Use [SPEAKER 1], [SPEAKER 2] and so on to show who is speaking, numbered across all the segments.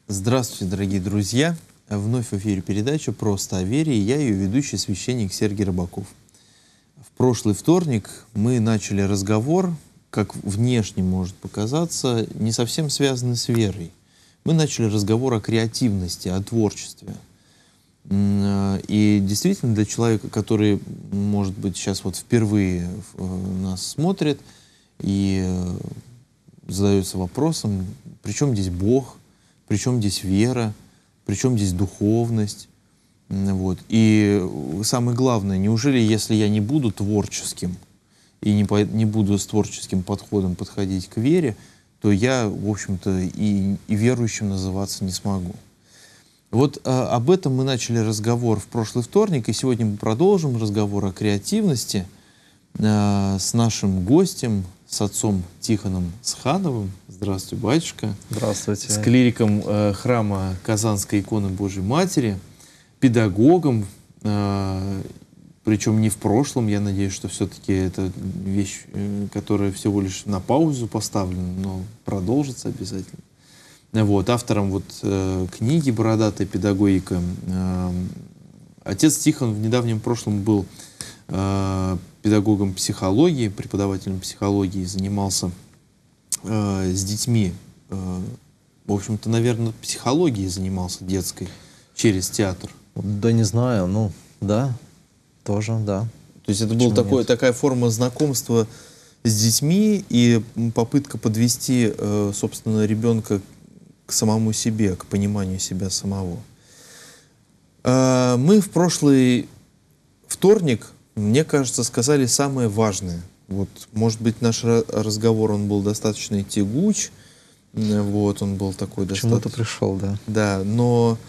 [SPEAKER 1] Здравствуйте, дорогие друзья! Вновь в эфире передача «Просто о вере», и я ее ведущий, священник Сергей Рыбаков. В прошлый вторник мы начали разговор, как внешне может показаться, не совсем связанный с верой. Мы начали разговор о креативности, о творчестве. И действительно, для человека, который, может быть, сейчас вот впервые нас смотрит и задается вопросом, при чем здесь Бог, при чем здесь вера, при чем здесь духовность. Вот. И самое главное, неужели, если я не буду творческим и не буду с творческим подходом подходить к вере, то я, в общем-то, и верующим называться не смогу. Вот об этом мы начали разговор в прошлый вторник, и сегодня мы продолжим разговор о креативности с нашим гостем, с отцом Тихоном Схановым. Здравствуйте, батюшка.
[SPEAKER 2] Здравствуйте.
[SPEAKER 1] С клириком храма Казанской иконы Божьей Матери, педагогом, причем не в прошлом. Я надеюсь, что все-таки это вещь, которая всего лишь на паузу поставлена, но продолжится обязательно. Вот, автором вот книги «Бородатая педагогика». Отец Тихон в недавнем прошлом был педагогом психологии, преподавателем психологии, занимался с детьми, в общем-то, наверное, психологией занимался детской через театр.
[SPEAKER 2] Да не знаю, ну, да, тоже, да.
[SPEAKER 1] То есть это была такая форма знакомства с детьми и попытка подвести, собственно, ребенка к самому себе, к пониманию себя самого. Мы в прошлый вторник, мне кажется, сказали самое важное. Вот, может быть, наш разговор, он был достаточно тягуч, вот, он был такой достаточно...
[SPEAKER 2] К чему-то пришел, да.
[SPEAKER 1] Да, но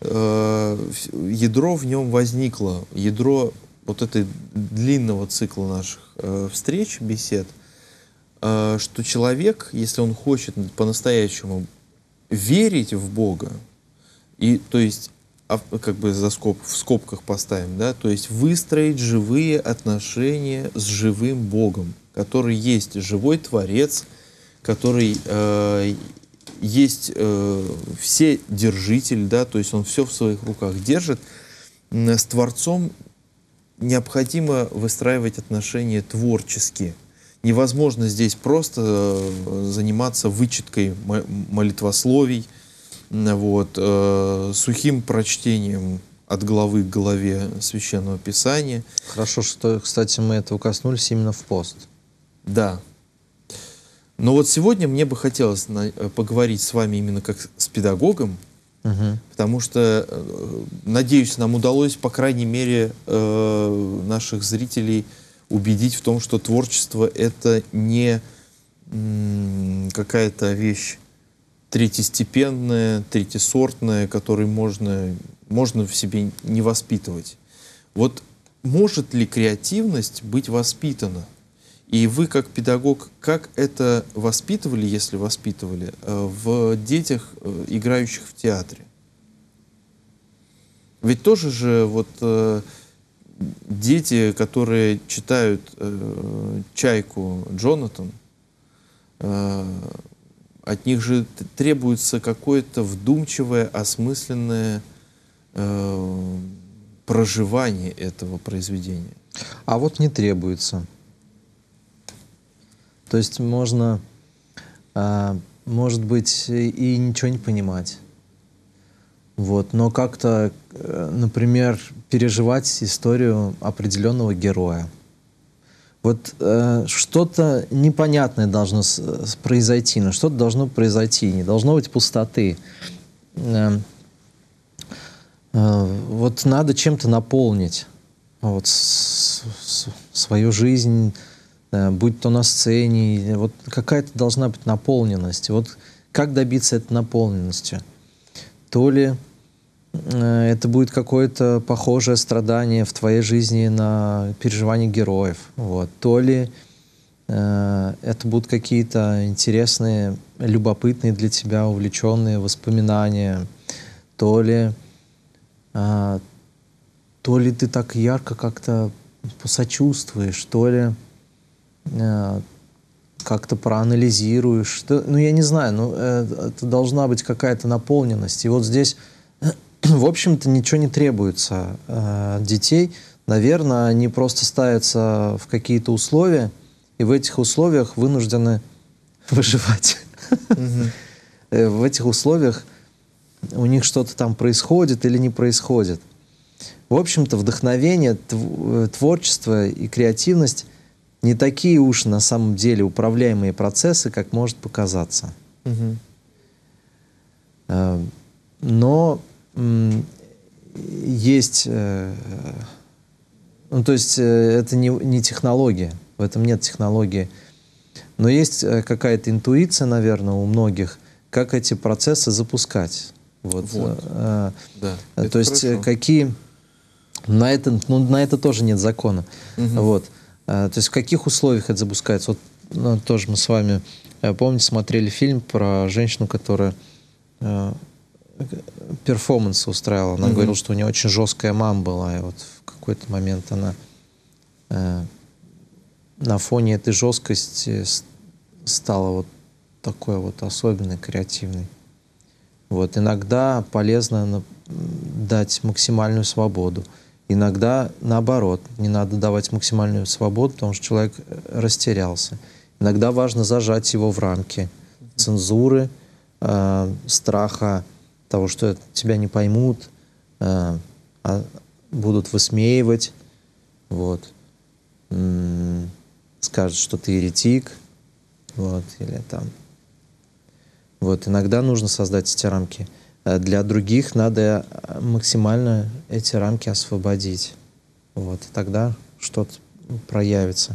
[SPEAKER 1] ядро в нем возникло, ядро вот этой длинного цикла наших встреч, бесед, что человек, если он хочет по-настоящему верить в Бога, и, то есть, как бы в скобках поставим, да, то есть выстроить живые отношения с живым Богом, который есть живой Творец, который есть вседержитель, да, то есть он все в своих руках держит. С Творцом необходимо выстраивать отношения творческие. Невозможно здесь просто заниматься вычеткой молитвословий, вот, сухим прочтением от главы к главе Священного Писания.
[SPEAKER 2] Хорошо, что, кстати, мы этого коснулись именно в пост.
[SPEAKER 1] Да. Но вот сегодня мне бы хотелось поговорить с вами именно как с педагогом, потому что, надеюсь, нам удалось, по крайней мере, наших зрителей убедить в том, что творчество — это не какая-то вещь третьестепенная, третьесортная, которую можно в себе не воспитывать. Вот может ли креативность быть воспитана? И вы, как педагог, как это воспитывали, если воспитывали, в детях, играющих в театре? Ведь тоже же вот дети, которые читают «Чайку» Джонатан, от них же требуется какое-то вдумчивое, осмысленное проживание этого произведения.
[SPEAKER 2] А вот не требуется. То есть можно, может быть, и ничего не понимать. Вот. Но как-то, например, переживать историю определенного героя. Вот что-то непонятное должно произойти, но что-то должно произойти, не должно быть пустоты. Вот надо чем-то наполнить вот, свою жизнь, будь то на сцене, вот какая-то должна быть наполненность. Вот как добиться этой наполненности? То ли это будет какое-то похожее страдание в твоей жизни на переживание героев, вот. То ли это будут какие-то интересные, любопытные для тебя, увлеченные воспоминания, то ли ты так ярко как-то посочувствуешь, то ли как-то проанализируешь. Ну, я не знаю, ну, это должна быть какая-то наполненность. И вот здесь, в общем-то, ничего не требуется от детей. Наверное, они просто ставятся в какие-то условия, и в этих условиях вынуждены выживать. В этих условиях у них что-то там происходит или не происходит. В общем-то, вдохновение, творчество и креативность не такие уж на самом деле управляемые процессы, как может показаться. Но есть... Ну, то есть это не технология, в этом нет технологии. Но есть какая-то интуиция, наверное, у многих, как эти процессы запускать. Вот.
[SPEAKER 1] Да,
[SPEAKER 2] то есть какие... На это тоже нет закона. Вот. То есть в каких условиях это запускается? Вот, ну, тоже мы с вами, помните, смотрели фильм про женщину, которая перформанс устраивала. Она говорила, что у нее очень жесткая мама была, и вот в какой-то момент она на фоне этой жесткости стала вот такой вот особенной, креативной. Вот. Иногда полезно дать максимальную свободу. Иногда, наоборот, не надо давать максимальную свободу, потому что человек растерялся. Иногда важно зажать его в рамки цензуры, страха того, что тебя не поймут, будут высмеивать, вот. Скажут, что ты еретик, вот, или там. Вот. Иногда нужно создать эти рамки. Для других надо максимально эти рамки освободить. Вот. И тогда что-то проявится.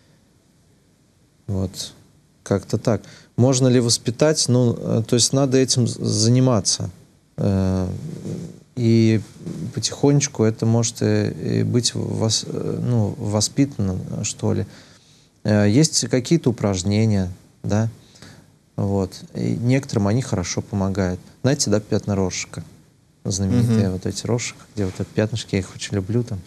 [SPEAKER 2] Вот. Как-то так. Можно ли воспитать? Ну, то есть надо этим заниматься. И потихонечку это может и быть воспитанным, что ли. Есть какие-то упражнения, да, вот. И некоторым они хорошо помогают. Знаете, да, пятна Роршаха, знаменитые вот эти Роршаха, где вот эти пятнышки, я их очень люблю, там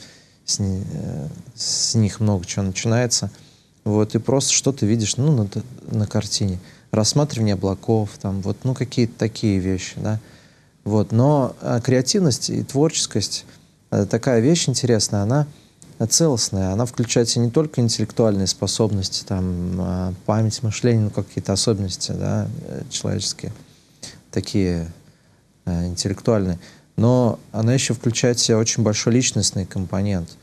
[SPEAKER 2] с них много чего начинается. Вот, и просто что ты видишь, ну, на картине. Рассматривание облаков, там, вот, ну, какие-то такие вещи, да. Вот, но креативность и творческость, такая вещь интересная, она целостная, она включает в себя не только интеллектуальные способности, там, память, мышление, ну, какие-то особенности, да, человеческие, такие интеллектуальные, но она еще включает в себя очень большой личностный компонент,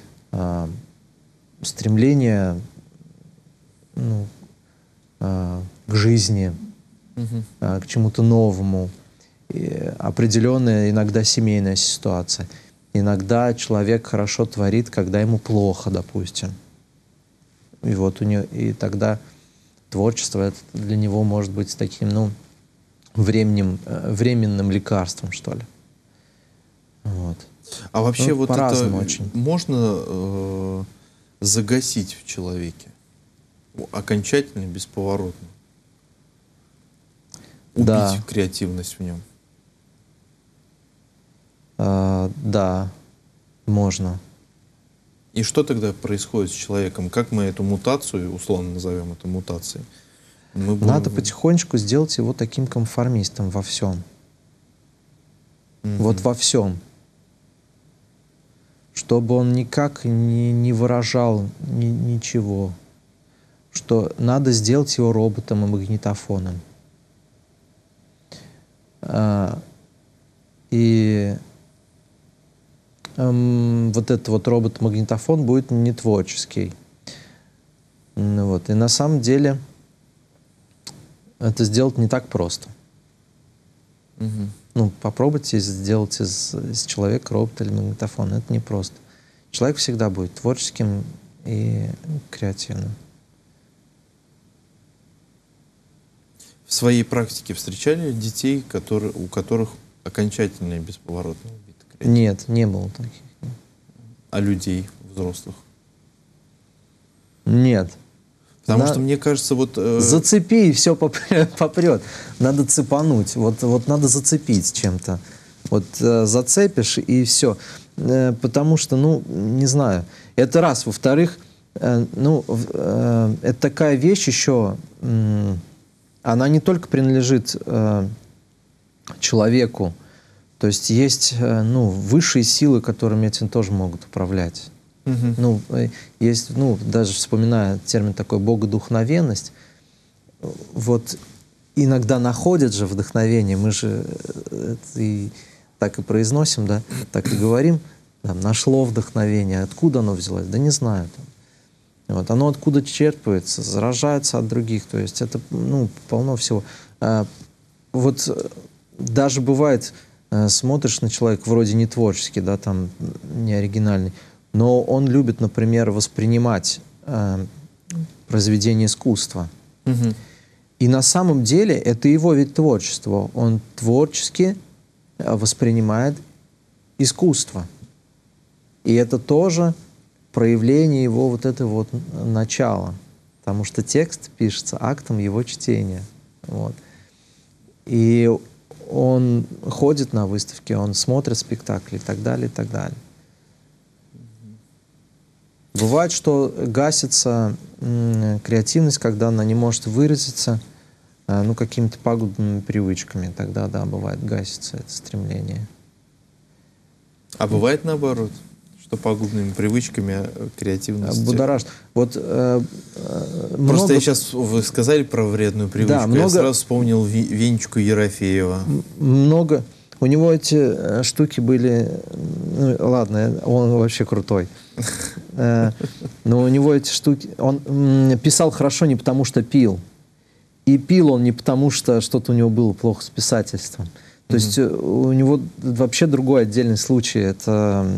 [SPEAKER 2] стремление, ну, к жизни, к чему-то новому, и определенная иногда семейная ситуация. Иногда человек хорошо творит, когда ему плохо, допустим. И вот у него, и тогда творчество это для него может быть таким, ну, временным лекарством, что ли. Вот.
[SPEAKER 1] А вообще,
[SPEAKER 2] ну,
[SPEAKER 1] вот это
[SPEAKER 2] очень.
[SPEAKER 1] можно загасить в человеке? Окончательно, бесповоротно? Убить креативность в нем?
[SPEAKER 2] Да, можно.
[SPEAKER 1] И что тогда происходит с человеком? Как мы эту мутацию, условно назовем это мутацией?
[SPEAKER 2] Надо потихонечку сделать его таким конформистом во всем. Вот во всем. Чтобы он никак не выражал ничего. Что надо сделать его роботом и магнитофоном. И вот этот вот робот-магнитофон будет не творческий. Вот. И на самом деле это сделать не так просто. Ну, попробуйте сделать из человека робота или магнитофон. Это непросто. Человек всегда будет творческим и креативным.
[SPEAKER 1] В своей практике встречали детей, у которых окончательно и бесповоротно убиты?
[SPEAKER 2] Нет, не было таких.
[SPEAKER 1] А людей, взрослых?
[SPEAKER 2] Нет.
[SPEAKER 1] Потому что, мне кажется, вот...
[SPEAKER 2] Зацепи, и все попрет. Надо цепануть. Вот надо зацепить чем-то. Вот зацепишь, и все. Потому что, ну, не знаю. Это раз. Во-вторых, Это такая вещь еще, она не только принадлежит человеку, то есть есть высшие силы, которыми этим тоже могут управлять. Есть, даже вспоминая термин такой богодухновенность, вот иногда находят же вдохновение, мы же так и произносим, да, так и говорим, там, нашло вдохновение, откуда оно взялось, да не знаю. Вот, оно откуда черпается, заражается от других, то есть это, полно всего. Вот даже бывает, смотришь на человека вроде не творческий, да, там, не оригинальный, но он любит, например, воспринимать произведение искусства. И на самом деле это его вид творчества. Он творчески воспринимает искусство. И это тоже проявление его вот этого вот начала. Потому что текст пишется актом его чтения. Вот. И он ходит на выставки, он смотрит спектакли и так далее, и так далее. Бывает, что гасится креативность, когда она не может выразиться какими-то пагубными привычками. Тогда, да, бывает, гасится это стремление.
[SPEAKER 1] А бывает наоборот, что пагубными привычками креативность...
[SPEAKER 2] Будоражит. Вот,
[SPEAKER 1] просто я сейчас, вы сказали про вредную привычку, я сразу вспомнил Венечку Ерофеева.
[SPEAKER 2] Много. У него эти штуки были... ладно, он вообще крутой. Но у него эти штуки... Он писал хорошо не потому, что пил. И пил он не потому, что что-то у него было плохо с писательством. То есть у него вообще другой отдельный случай. Это...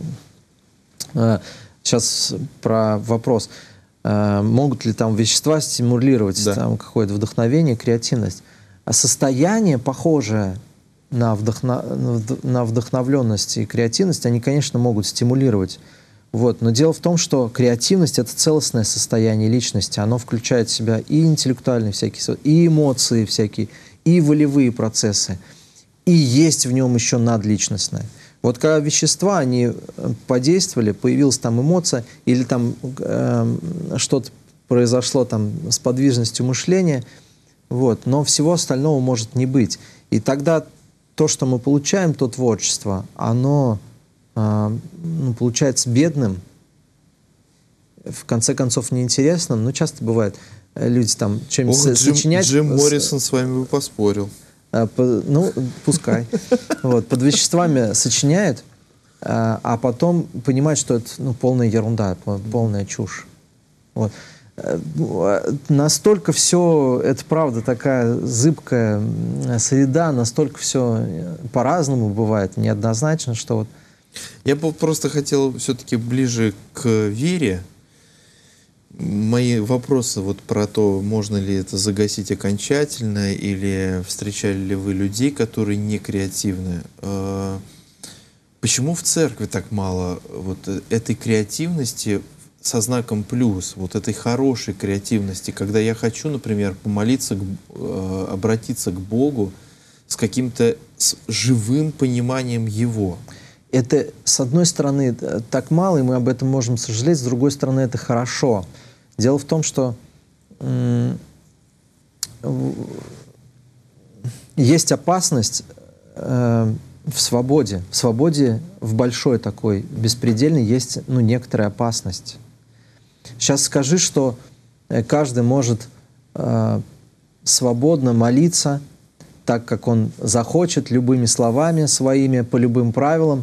[SPEAKER 2] Сейчас про вопрос. Могут ли там вещества стимулировать там какое-то вдохновение, креативность? А состояние, похожее на вдохновленность и креативность, они, конечно, могут стимулировать. Вот. Но дело в том, что креативность — это целостное состояние личности. Оно включает в себя и интеллектуальные всякие, и эмоции всякие, и волевые процессы. И есть в нем еще надличностное. Вот когда вещества, они подействовали, появилась там эмоция, или там что-то произошло там с подвижностью мышления, вот, но всего остального может не быть. И тогда то, что мы получаем, то творчество, оно получается бедным, в конце концов неинтересным. Ну, часто бывает, люди там что-нибудь сочиняют.
[SPEAKER 1] Джим Моррисон с вами бы поспорил.
[SPEAKER 2] Пускай. Вот, под веществами сочиняют, а потом понимают, что это полная ерунда, полная чушь. Вот. Настолько все, это правда такая зыбкая среда, настолько все по-разному бывает, неоднозначно, что вот.
[SPEAKER 1] Я бы просто хотел все-таки ближе к вере. Мои вопросы вот про то, можно ли это загасить окончательно, или встречали ли вы людей, которые не креативны. Почему в церкви так мало вот этой креативности со знаком плюс, вот этой хорошей креативности, когда я хочу, например, помолиться, обратиться к Богу с каким-то живым пониманием Его?
[SPEAKER 2] Это, с одной стороны, так мало, и мы об этом можем сожалеть, с другой стороны, это хорошо. Дело в том, что есть опасность в свободе. В свободе, в большой такой, беспредельной, есть некоторая опасность. Сейчас скажи, что каждый может свободно молиться так, как он захочет, любыми словами своими, по любым правилам.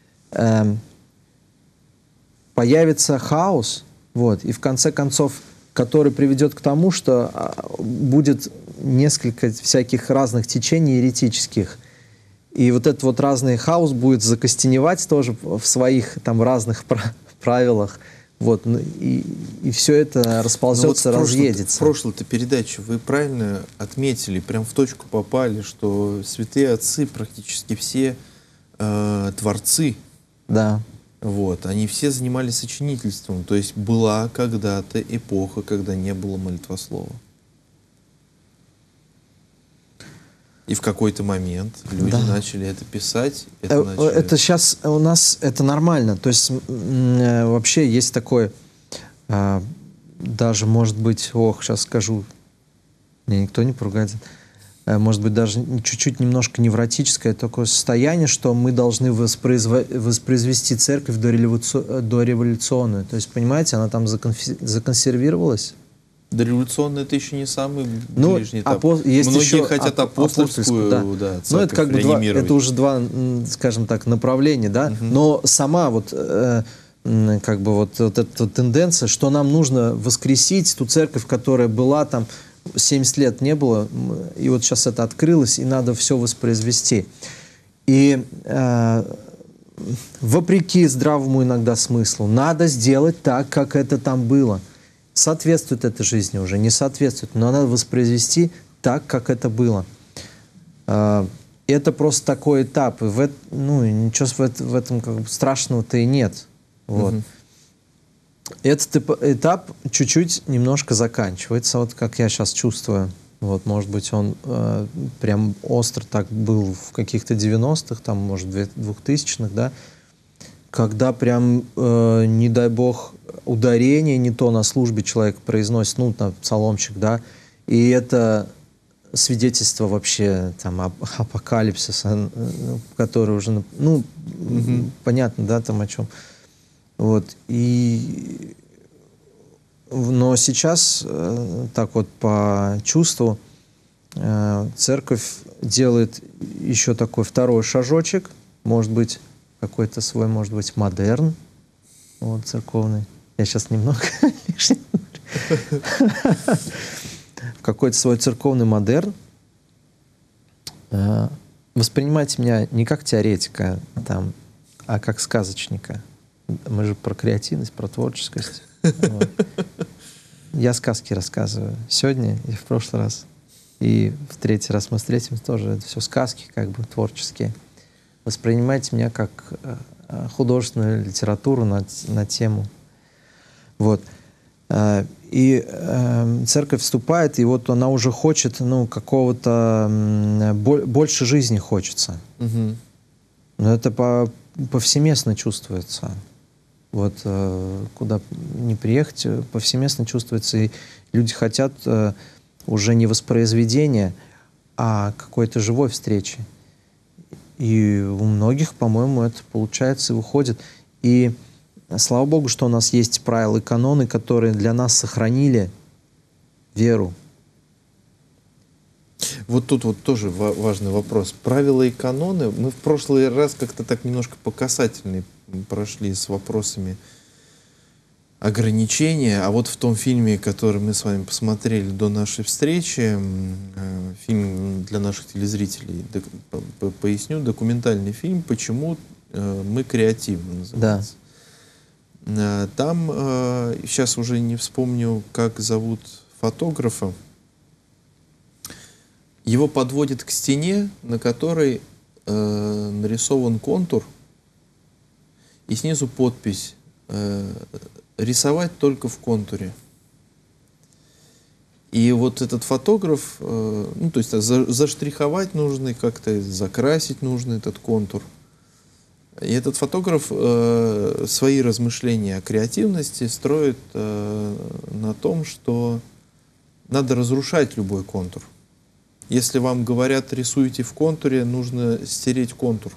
[SPEAKER 2] Появится хаос, вот, и в конце концов, который приведет к тому, что будет несколько всяких разных течений еретических. И вот этот вот разный хаос будет закостеневать тоже в своих там разных правилах. Вот, и все это расползется, разъедется.
[SPEAKER 1] В прошлой-то передаче вы правильно отметили, прям в точку попали, что святые отцы практически все творцы.
[SPEAKER 2] Да.
[SPEAKER 1] Вот, они все занимались сочинительством. То есть была когда-то эпоха, когда не было молитвослова. И в какой-то момент люди начали это писать.
[SPEAKER 2] Это сейчас у нас это нормально. То есть вообще есть такое даже, может быть, сейчас скажу, мне никто не поругает, может быть, даже чуть-чуть немножко невротическое такое состояние, что мы должны воспроизвести церковь дореволюционную. То есть, понимаете, она там законсервировалась.
[SPEAKER 1] Дореволюционная — это еще не самый ближний этап.
[SPEAKER 2] Есть
[SPEAKER 1] Многие
[SPEAKER 2] еще
[SPEAKER 1] хотят апостольскую, да,
[SPEAKER 2] церковь, это как бы это уже два, скажем так, направления, да. Но сама вот как бы вот эта тенденция, что нам нужно воскресить ту церковь, которая была там 70 лет не было, и вот сейчас это открылось, и надо все воспроизвести. И вопреки здравому иногда смыслу, надо сделать так, как это там было. Соответствует это жизни уже, не соответствует, но надо воспроизвести так, как это было. Это просто такой этап, и ничего в этом как бы страшного-то и нет. Вот. Этот этап чуть-чуть немножко заканчивается, вот как я сейчас чувствую. Вот, может быть, он прям остро так был в каких-то 90-х, там, может, 2000-х, да, когда прям, не дай бог, ударение не то на службе человек произносит, там, псаломчик, да, и это свидетельство вообще там апокалипсиса, который уже, понятно, да, там о чем. Вот, но сейчас, так вот по чувству, церковь делает еще такой второй шажочек, может быть, какой-то свой, может быть, модерн, вот, церковный. Я сейчас немного лишнего говорю. Какой-то свой церковный модерн. Воспринимайте меня не как теоретика, там, а как сказочника. Мы же про креативность, про творческость. Вот. Я сказки рассказываю сегодня и в прошлый раз. И в третий раз мы встретимся тоже. Это все сказки, как бы творческие. Воспринимайте меня как художественную литературу на тему. Вот. И церковь вступает, и вот она уже хочет, какого-то больше жизни хочется. Но это повсеместно чувствуется. Вот куда ни приехать, повсеместно чувствуется, и люди хотят уже не воспроизведения, а какой-то живой встречи. И у многих, по-моему, это получается и выходит. И слава Богу, что у нас есть правила и каноны, которые для нас сохранили веру.
[SPEAKER 1] Вот тут вот тоже важный вопрос. Правила и каноны. Мы в прошлый раз как-то так немножко по касательной прошли с вопросами ограничения. А вот в том фильме, который мы с вами посмотрели до нашей встречи, фильм для наших телезрителей, поясню, документальный фильм «Почему мы креативны» называется. Да. Там, сейчас уже не вспомню, как зовут фотографа, его подводят к стене, на которой нарисован контур, и снизу подпись «Рисовать только в контуре». И вот этот фотограф, то есть заштриховать нужно, как-то закрасить нужно этот контур. И этот фотограф свои размышления о креативности строит на том, что надо разрушать любой контур. Если вам говорят, рисуйте в контуре, нужно стереть контур.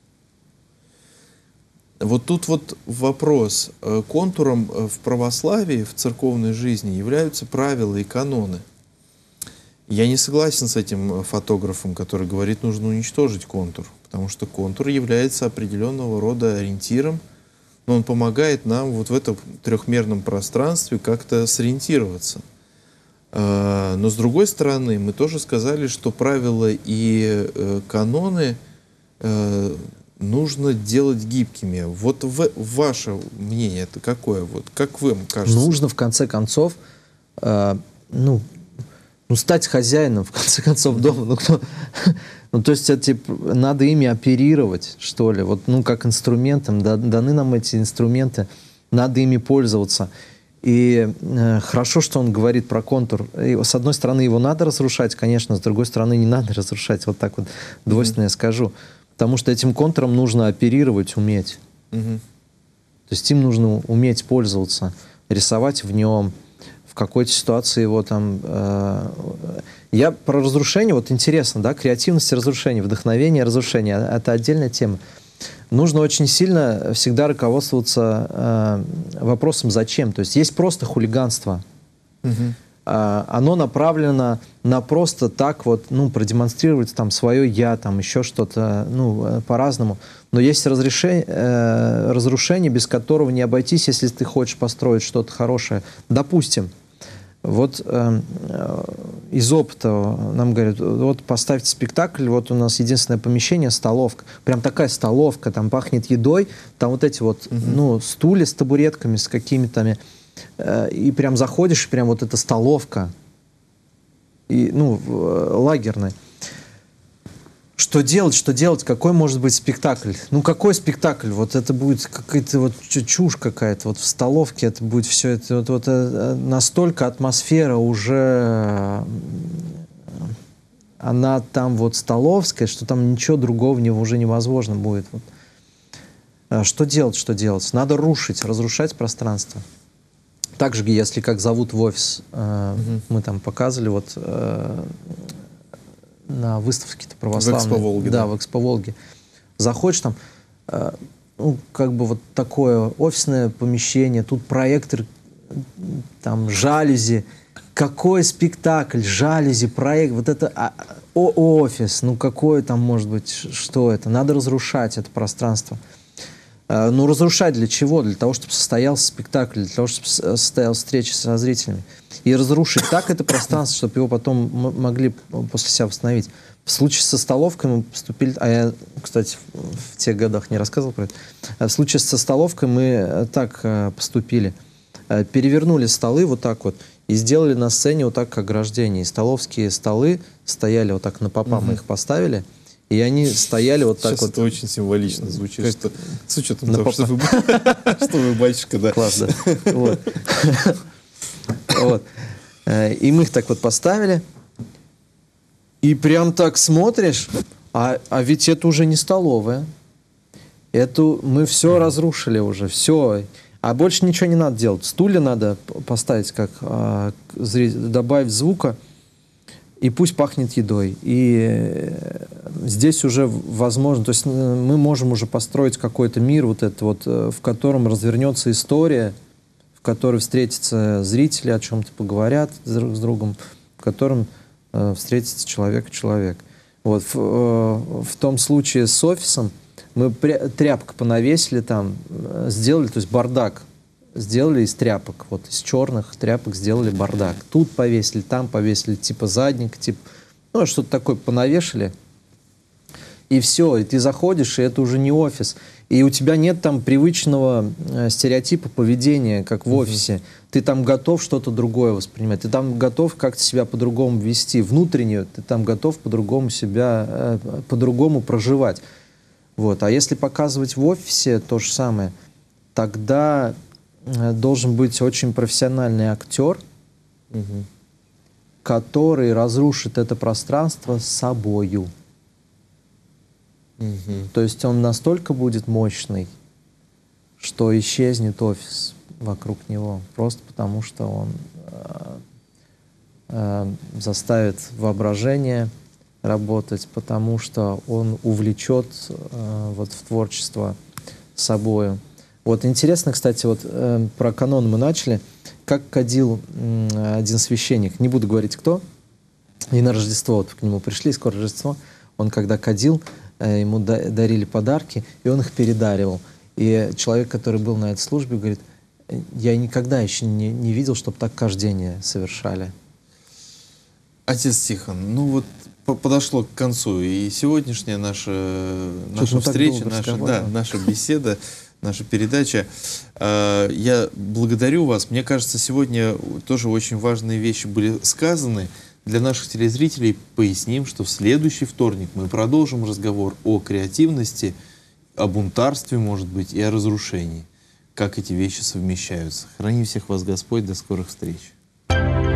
[SPEAKER 1] Вот тут вот вопрос. Контуром в православии, в церковной жизни являются правила и каноны. Я не согласен с этим фотографом, который говорит, нужно уничтожить контур, потому что контур является определенного рода ориентиром, но он помогает нам вот в этом трехмерном пространстве как-то сориентироваться. Но с другой стороны, мы тоже сказали, что правила и каноны нужно делать гибкими. Вот ваше мнение это какое? Вот как вам кажется?
[SPEAKER 2] Нужно в конце концов, стать хозяином в конце концов дома. То есть надо ими оперировать, что ли. Вот, как инструментом, даны нам эти инструменты, надо ими пользоваться. И хорошо, что он говорит про контур. И, с одной стороны, его надо разрушать, конечно, с другой стороны, не надо разрушать. Вот так вот двойственно я скажу. Потому что этим контуром нужно оперировать, уметь. То есть им нужно уметь пользоваться. рисовать в нем, в какой-то ситуации его там... Я про разрушение, вот интересно, да, креативность и разрушение, вдохновение и разрушение, это отдельная тема. Нужно очень сильно всегда руководствоваться вопросом «зачем?». То есть есть просто хулиганство. Оно направлено на просто так вот, ну, продемонстрировать там свое «я», там еще что-то, ну, по-разному. Но есть разрушение, без которого не обойтись, если ты хочешь построить что-то хорошее. Допустим, вот из опыта нам говорят, вот поставьте спектакль, вот у нас единственное помещение — столовка. Прям такая столовка, там пахнет едой, там вот эти вот, ну, стулья с табуретками, с какими-то... И прям заходишь, и прям вот эта столовка, и, ну, лагерная. Что делать? Какой может быть спектакль? Ну, какой спектакль? Вот это будет какая-то вот чушь какая-то. Вот в столовке это будет все это. Вот настолько атмосфера уже... Она там вот столовская, что там ничего другого в него уже невозможно будет. Вот. Что делать? Надо разрушать пространство. Также, если как зовут в офис, мы там показывали вот на выставке-то православной. В Экспо-Волге. Да, в Экспо-Волге. Заходишь там, ну, как бы вот такое офисное помещение, тут проектор, там жалюзи. Какой спектакль, жалюзи, проект, вот это офис, ну какое там может быть, что это? Надо разрушать это пространство. Ну, разрушать для чего? Для того, чтобы состоялся спектакль, для того, чтобы состоялась встреча со зрителями. И разрушить так это пространство, чтобы его потом могли после себя восстановить. В случае со столовкой мы поступили... А я, кстати, в тех годах не рассказывал про это. В случае со столовкой мы так поступили. Перевернули столы вот так вот и сделали на сцене вот так ограждение. И столовские столы стояли вот так на попа, мы их поставили. И они стояли вот так. Сейчас вот.
[SPEAKER 1] Это очень символично звучит, как... что, с учетом того, что вы батюшка, да.
[SPEAKER 2] Класс, да. Вот. И мы их так вот поставили. И прям так смотришь, а ведь это уже не столовая. Это мы все разрушили уже, все. А больше ничего не надо делать. Стулья надо поставить, как добавить звука. И пусть пахнет едой. И здесь уже возможно, то есть мы можем уже построить какой-то мир, вот этот вот, в котором развернется история, в которой встретятся зрители, о чем-то поговорят друг с другом, в котором встретится человек и человек. Вот. В том случае с офисом мы тряпку понавесили там, сделали, то есть бардак. Сделали из тряпок, вот из черных тряпок сделали бардак. Тут повесили, там повесили, типа задник, типа, ну, что-то такое понавешали. И все, и ты заходишь, и это уже не офис. И у тебя нет там привычного стереотипа поведения, как в офисе. Ты там готов что-то другое воспринимать, ты там готов как-то себя по-другому вести. Внутренне ты там готов по-другому себя, по-другому проживать. Вот. А если показывать в офисе то же самое, тогда... должен быть очень профессиональный актер, который разрушит это пространство с собою. То есть он настолько будет мощный, что исчезнет офис вокруг него, просто потому что он заставит воображение работать, потому что он увлечет вот в творчество собою. Вот интересно, кстати, вот про канон мы начали. Как кадил один священник, не буду говорить кто, и на Рождество, вот к нему пришли, скоро Рождество, он когда кадил, ему дарили подарки, и он их передаривал. И человек, который был на этой службе, говорит, я никогда еще не видел, чтобы так кождение совершали.
[SPEAKER 1] Отец Тихон, ну вот подошло к концу, и сегодняшняя наша встреча, наша беседа, наша передача. Я благодарю вас. Мне кажется, сегодня тоже очень важные вещи были сказаны. Для наших телезрителей поясним, что в следующий вторник мы продолжим разговор о креативности, о бунтарстве, может быть, и о разрушении. Как эти вещи совмещаются. Храни всех вас Господь. До скорых встреч.